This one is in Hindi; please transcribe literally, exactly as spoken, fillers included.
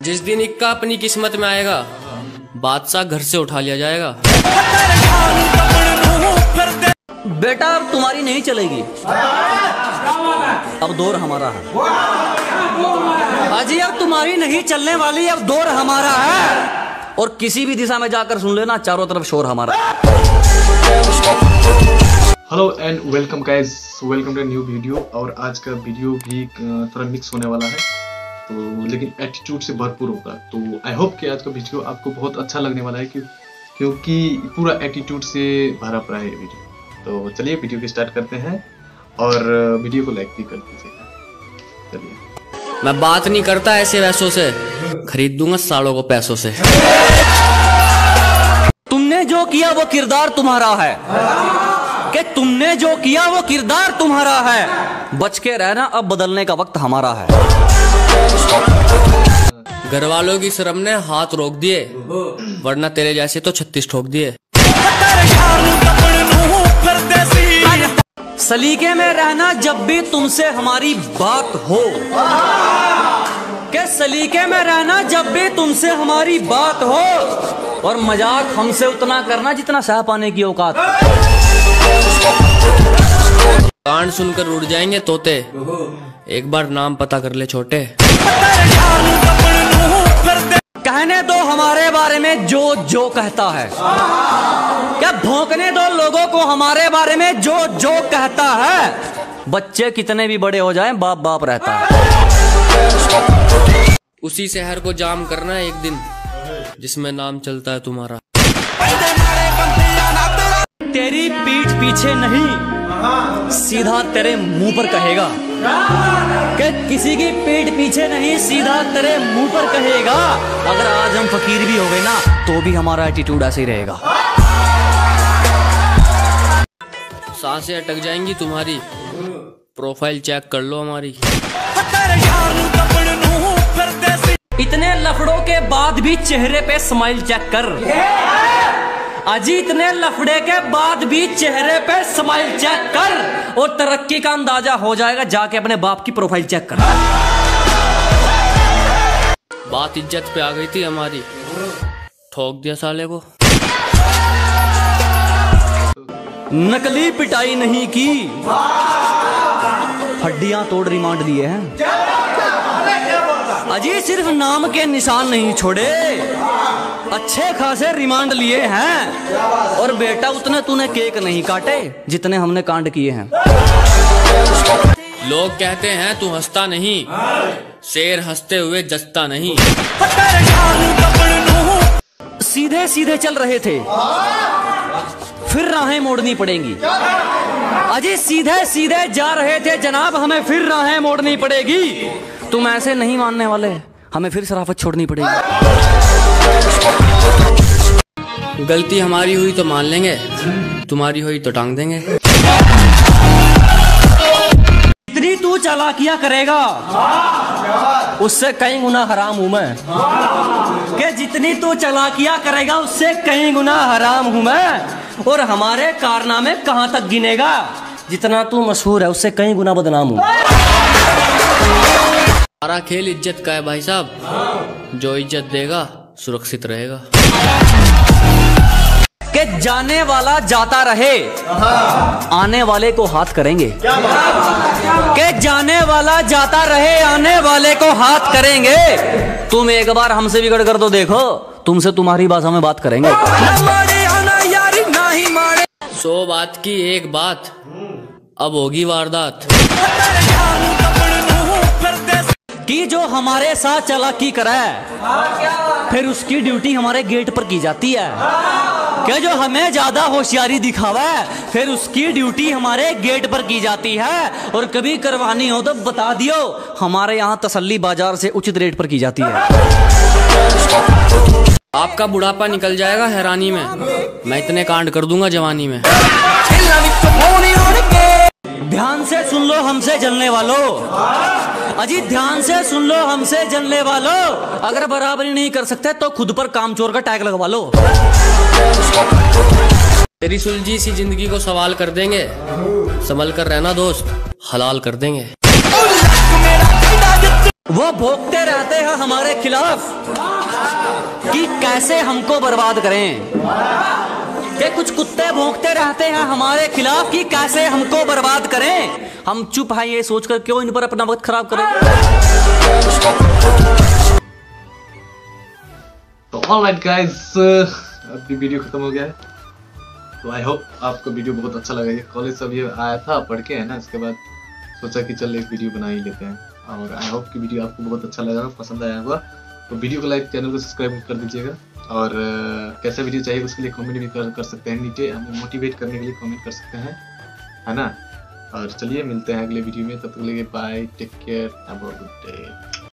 जिस दिन इक्का अपनी किस्मत में आएगा, बादशाह घर से उठा लिया जाएगा। बेटा अब तुम्हारी नहीं चलेगी, अब दौर हमारा है। अजी अब तुम्हारी नहीं चलने वाली, अब दौर हमारा है। और किसी भी दिशा में जाकर सुन लेना, चारों तरफ शोर हमारा। Hello and welcome guys, welcome to new video. और आज का वीडियो भी थोड़ा मिक्स होने वाला है, तो लेकिन एटीट्यूड से भरपूर होगा। तो आई होप कि आज का वीडियो आपको बहुत अच्छा लगने वाला है, क्यों क्योंकि पूरा एटीट्यूड से भरा पड़ा है वीडियो। तो चलिए वीडियो को स्टार्ट करते हैं और वीडियो को लाइक भी कर दीजिएगा। चलिए। मैं बात नहीं करता ऐसे वैसों से, खरीद दूंगा सालों को पैसों से। तुमने जो किया वो किरदार तुम्हारा है, कि तुमने जो किया वो किरदार तुम्हारा है। बच के रहना, अब बदलने का वक्त हमारा है। घर वालों की शर्म ने हाथ रोक दिए, वरना तेरे जैसे तो छत्तीस ठोक दिए। सलीके में रहना जब भी तुमसे हमारी बात हो, के सलीके में रहना जब भी तुमसे हमारी बात हो। और मजाक हमसे उतना करना जितना सह पाने की औकात। कान सुनकर उड़ जाएंगे तोते, एक बार नाम पता कर ले छोटे। कहने दो हमारे बारे में जो जो कहता है, क्या भौंकने दो लोगों को हमारे बारे में जो जो कहता है। बच्चे कितने भी बड़े हो जाएं, बाप बाप रहता है। उसी शहर को जाम करना है एक दिन, जिसमें नाम चलता है तुम्हारा। तेरी पीठ पीछे नहीं, सीधा तेरे मुंह पर कहेगा। कि किसी की पीठ पीछे नहीं, सीधा तेरे मुंह पर कहेगा। अगर आज हम फकीर भी हो गए ना, तो भी हमारा एटीट्यूड ऐसे ही रहेगा। सांसें अटक जाएंगी तुम्हारी, प्रोफाइल चेक कर लो हमारी। इतने लफड़ों के बाद भी चेहरे पे स्माइल चेक कर। अजी इतने लफड़े के बाद भी चेहरे पे स्माइल चेक कर, और तरक्की का अंदाजा हो जाएगा। जाके अपने बाप की प्रोफाइल चेक कर। बात इज्जत पे आ गई थी हमारी, ठोक दिया साले को। नकली पिटाई नहीं की, हड्डियां तोड़ रिमांड लिए हैं। अजी सिर्फ नाम के निशान नहीं छोड़े, अच्छे खासे रिमांड लिए हैं। और बेटा उतने तूने केक नहीं काटे जितने हमने कांड किए हैं। लोग कहते हैं तू हंसता नहीं, शेर हंसते हुए जचता नहीं। सीधे सीधे चल रहे थे, फिर राहें मोड़नी पड़ेंगी। अजी सीधे सीधे जा रहे थे जनाब, हमें फिर राहें मोड़नी पड़ेगी। तुम ऐसे नहीं मानने वाले, हमें फिर शराफत छोड़नी पड़ेगी। गलती हमारी हुई तो मान लेंगे, तुम्हारी हुई तो टांग देंगे। जितनी तू चालाकियां करेगा, उससे कई गुना हराम हूं मैं। कि जितनी तू चालाकियां करेगा, उससे कई गुना हराम हूं मैं। और हमारे कारनामे कहां तक गिनेगा, जितना तू मशहूर है उससे कई गुना बदनाम हूं। हमारा खेल इज्जत का है भाई साहब, जो इज्जत देगा सुरक्षित रहेगा। कि जाने वाला जाता रहे, आने वाले को हाथ करेंगे। कि जाने वाला जाता रहे, आने वाले को हाथ करेंगे। तुम एक बार हमसे बिगड़ कर तो देखो, तुमसे तुम्हारी भाषा में बात करेंगे। सौ बात की एक बात, अब होगी वारदात। कि जो हमारे साथ चालाकी कराए, फिर उसकी ड्यूटी हमारे गेट पर की जाती है। कि जो हमें ज्यादा होशियारी दिखावा है, फिर उसकी ड्यूटी हमारे गेट पर की जाती है। और कभी करवानी हो तो बता दियो, हमारे यहाँ तसल्ली बाजार से उचित रेट पर की जाती है। आपका बुढ़ापा निकल जाएगा हैरानी में, मैं इतने कांड कर दूंगा जवानी में। ध्यान से सुन लो हमसे जलने वालों, अजी ध्यान से सुन लो हमसे जलने वालों। अगर बराबरी नहीं कर सकते तो खुद पर कामचोर का टैग लगवा लो। तेरी सुलझी सी जिंदगी को सवाल कर देंगे, संभल कर रहना दोस्त, हलाल कर देंगे। वो भोंकते रहते हैं हमारे खिलाफ कि कैसे हमको बर्बाद करें। कि कुछ कुत्ते भौंकते रहते हैं हमारे खिलाफ कि कैसे हमको बर्बाद करें। हम चुप हैं ये सोचकर क्यों इन पर अपना वक्त खराब करें। तो ऑलराइट गाइस, अभी वीडियो खत्म हो गया है। तो आई होप आपको वीडियो बहुत अच्छा लगा। ये कॉलेज से अभी आया था पढ़ के, है ना, इसके बाद सोचा कि चल एक वीडियो बना ही लेते हैं। और आई होप कि वीडियो आपको बहुत अच्छा लगा, पसंद आया होगा। तो वीडियो को लाइक, चैनल को सब्सक्राइब कर दीजिएगा। और uh, कैसा वीडियो चाहिए उसके लिए कमेंट भी कर, कर सकते हैं नीचे, हमें मोटिवेट करने के लिए कमेंट कर सकते हैं, है ना। और चलिए मिलते हैं अगले वीडियो में, तब तक के लिए bye, take care, have a good day.